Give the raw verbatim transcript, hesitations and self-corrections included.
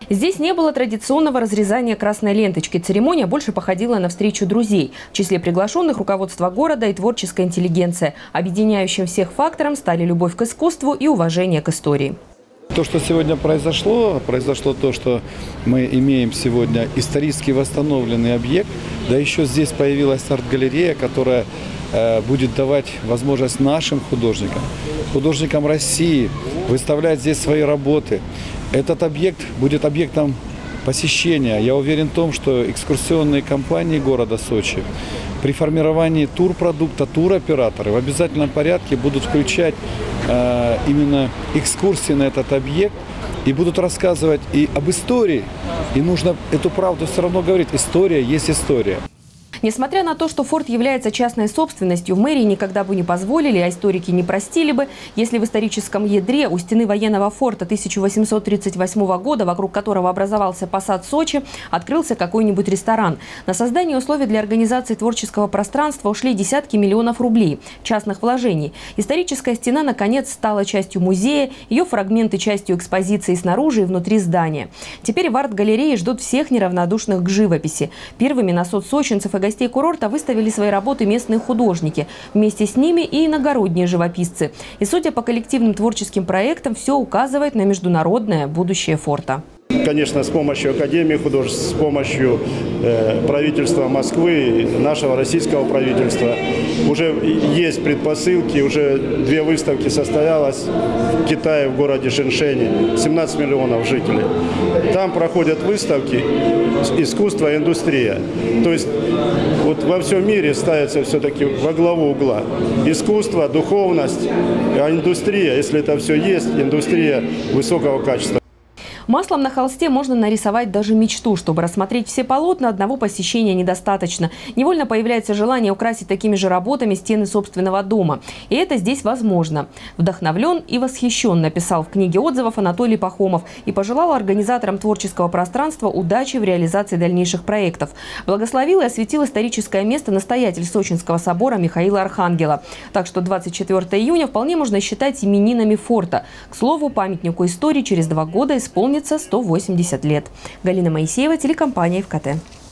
Здесь не было традиционного разрезания красной ленточки. Церемония больше походила на встречу друзей. В числе приглашенных руководство города и творческая интеллигенция. Объединяющим всех фактором стали любовь к искусству и уважение к истории. То, что сегодня произошло, произошло то, что мы имеем сегодня исторически восстановленный объект, да еще здесь появилась арт-галерея, которая э, будет давать возможность нашим художникам, художникам России выставлять здесь свои работы. Этот объект будет объектом посещения. Я уверен в том, что экскурсионные компании города Сочи при формировании турпродукта, туроператоры в обязательном порядке будут включать э, именно экскурсии на этот объект и будут рассказывать и об истории. И нужно эту правду все равно говорить. История есть история. Несмотря на то, что форт является частной собственностью, в мэрии никогда бы не позволили, а историки не простили бы, если в историческом ядре у стены военного форта тысяча восемьсот тридцать восьмого года, вокруг которого образовался посад Сочи, открылся какой-нибудь ресторан. На создание условий для организации творческого пространства ушли десятки миллионов рублей частных вложений. Историческая стена, наконец, стала частью музея, ее фрагменты частью экспозиции снаружи и внутри здания. Теперь в арт-галерее ждут всех неравнодушных к живописи. Первыми на соцсочинцев и гостей Гостей курорта выставили свои работы местные художники. Вместе с ними и иногородние живописцы. И судя по коллективным творческим проектам, все указывает на международное будущее форта. Конечно, с помощью Академии художеств, с помощью э, правительства Москвы, нашего российского правительства уже есть предпосылки, уже две выставки состоялось в Китае, в городе Шэньшэне, семнадцать миллионов жителей. Там проходят выставки «Искусство и индустрия». То есть вот во всем мире ставится все-таки во главу угла искусство, духовность, а индустрия, если это все есть, индустрия высокого качества. Маслом на холсте можно нарисовать даже мечту. Чтобы рассмотреть все полотна, одного посещения недостаточно. Невольно появляется желание украсить такими же работами стены собственного дома. И это здесь возможно. Вдохновлен и восхищен, написал в книге отзывов Анатолий Пахомов и пожелал организаторам творческого пространства удачи в реализации дальнейших проектов. Благословил и осветил историческое место настоятель Сочинского собора Михаила Архангела. Так что двадцать четвёртого июня вполне можно считать именинами форта. К слову, памятнику истории через два года исполнится сто восемьдесят лет. Галина Моисеева, телекомпания ФКТ.